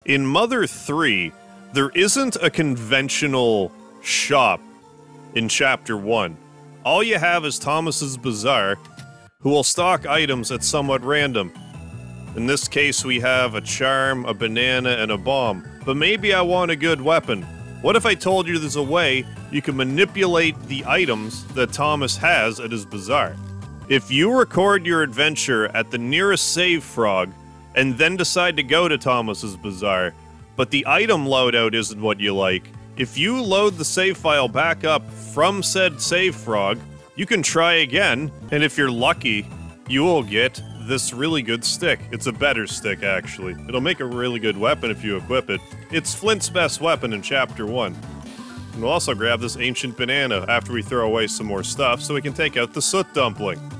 In Mother 3, there isn't a conventional shop in Chapter 1. All you have is Thomas's Bazaar, who will stock items at somewhat random. In this case, we have a charm, a banana, and a bomb. But maybe I want a good weapon. What if I told you there's a way you can manipulate the items that Thomas has at his bazaar? If you record your adventure at the nearest save frog, and then decide to go to Thomas's Bazaar, but the item loadout isn't what you like, if you load the save file back up from said save frog, you can try again, and if you're lucky, you will get this really good stick. It's a better stick, actually. It'll make a really good weapon if you equip it. It's Flint's best weapon in Chapter 1. And we'll also grab this ancient banana after we throw away some more stuff so we can take out the soot dumpling.